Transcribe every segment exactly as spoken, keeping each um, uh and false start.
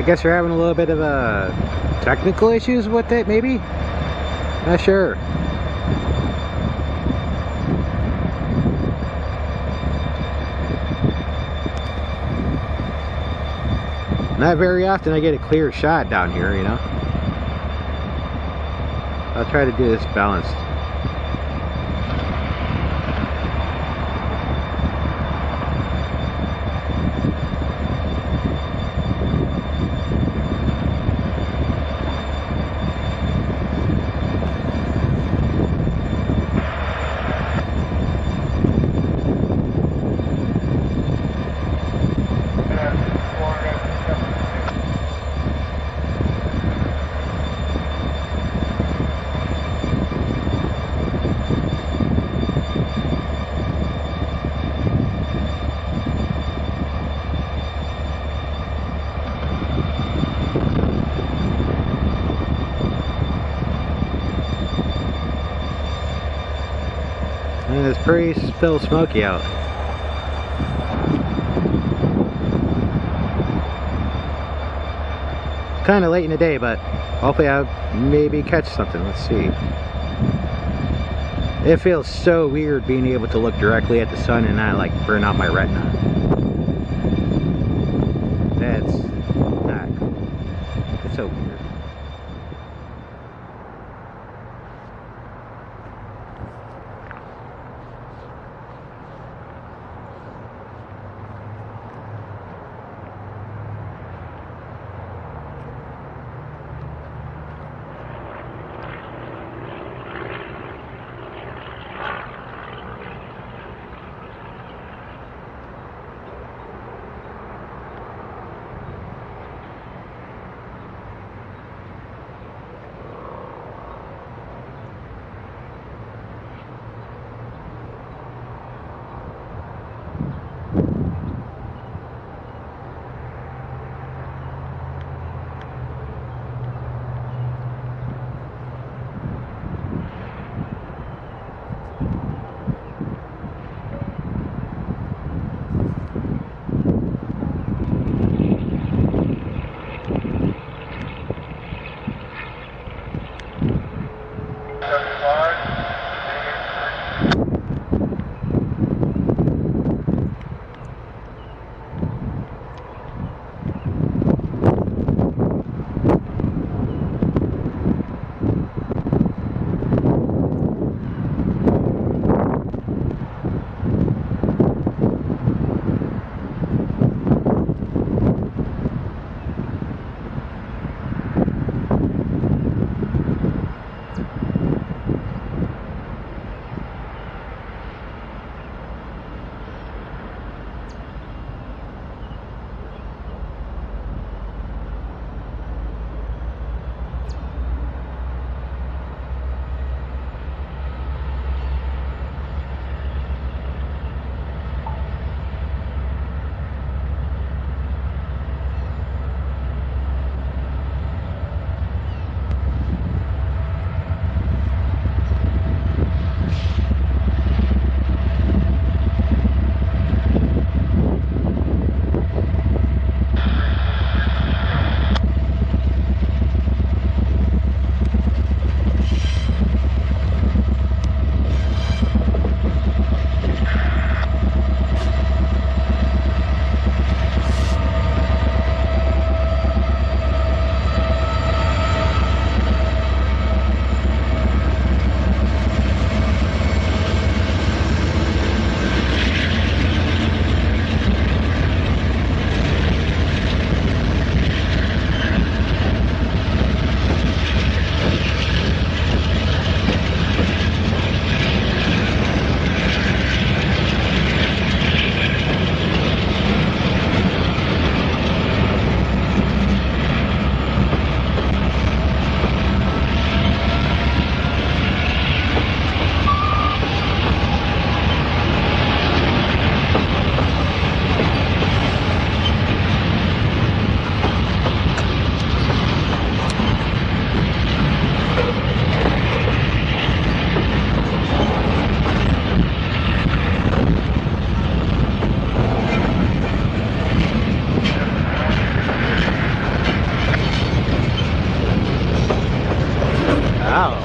guess we're having a little bit of a technical issues with it, maybe? Not sure. Not very often I get a clear shot down here, you know. I'll try to do this balanced. And it's pretty still smoky out. It's kind of late in the day, but hopefully I'll maybe catch something. Let's see. It feels so weird being able to look directly at the sun and not like burn out my retina. That's not cool. It's so weird.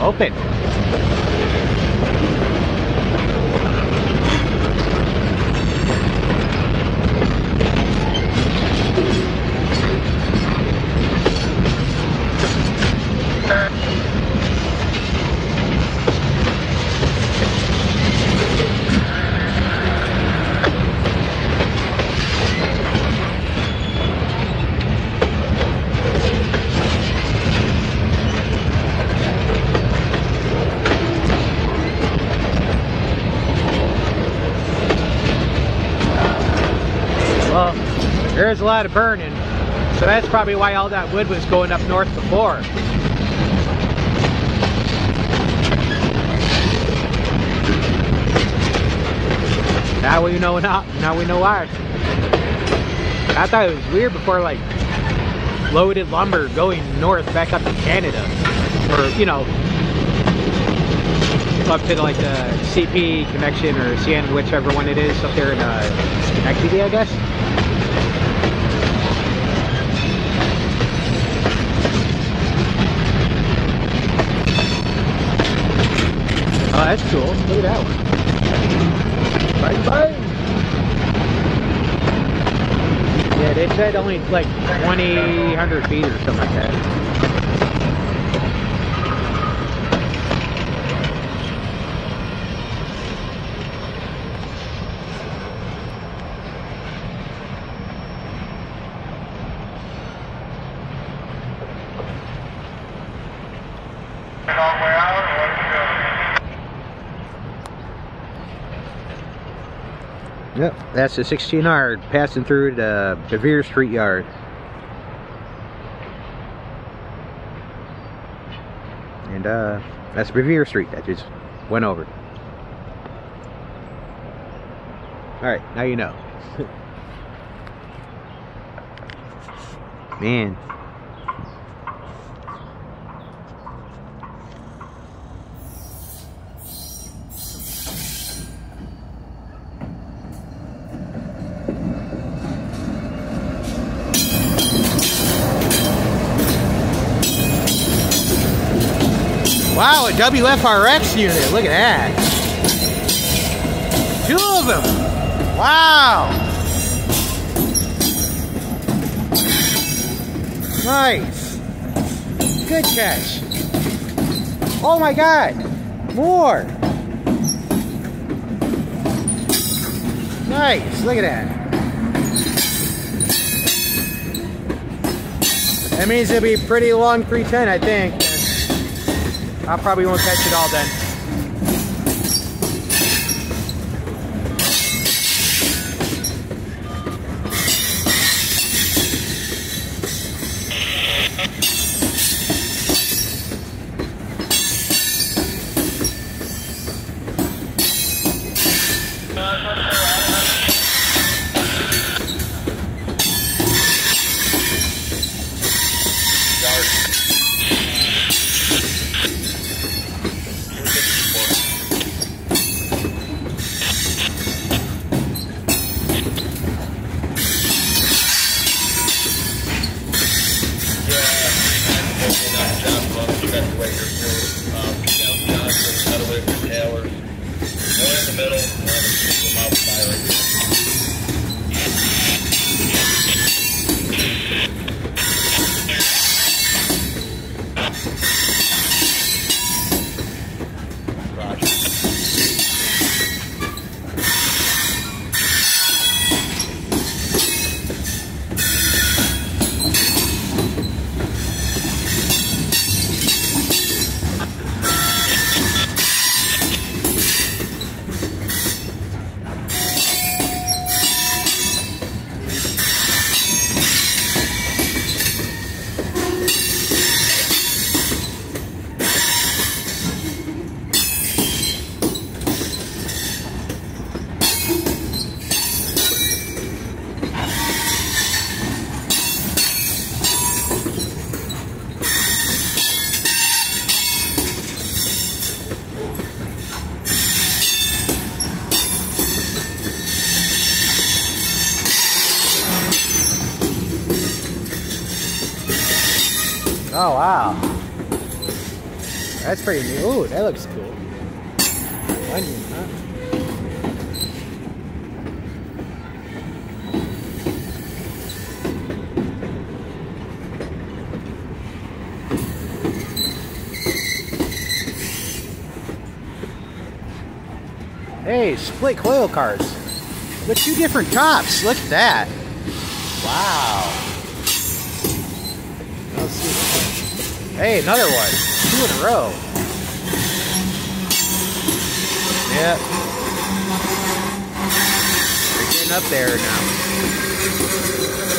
open. Well, there is a lot of burning, so that's probably why all that wood was going up north before. Now we know now, now we know why. I thought it was weird before, like, loaded lumber going north back up to Canada, or, you know, up to like the C P connection or C N, whichever one it is, up there in uh, Schenectady, I guess. Oh, that's cool. Look at that one. Bye bye. Yeah, they said only like twenty hundred feet or something like that. Long way out, or what's it Yep, that's the sixteen R passing through the Bevere Street yard. And uh, that's Bevere Street that just went over. Alright, now you know. Man. Wow, a W F R X unit. Look at that. Two of them. Wow. Nice. Good catch. Oh my God. More. Nice. Look at that. That means it'll be pretty long three ten, I think. I probably won't catch it all then. Oh, wow. That's pretty neat. Ooh, that looks cool. Onion, huh? Hey, split coil cars with two different tops. Look at that. Wow. Let's see. Hey, another one. Two in a row. Yep. We're getting up there now.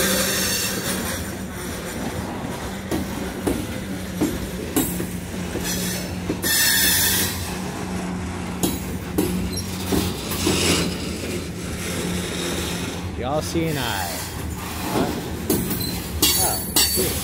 Y'all see an eye. Huh? Oh, cool.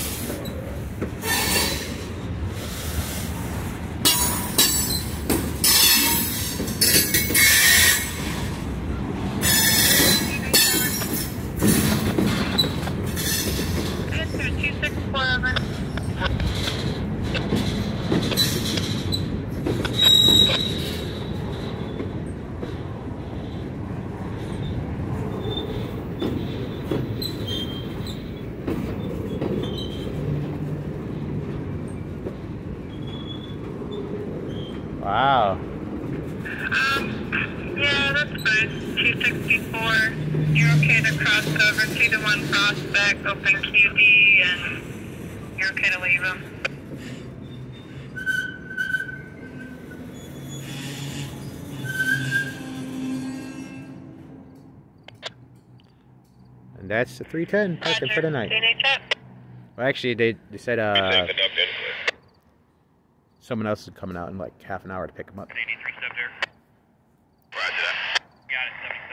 Wow. Um, yeah, that's fine. two sixty-four. You're okay to cross over to the one prospect, open Q D, and you're okay to leave them. And that's the three ten parking for the night. Well, actually, they, they said uh, someone else is coming out in like half an hour to pick them up. eighty-three step there. Roger that. Got it, seven seven.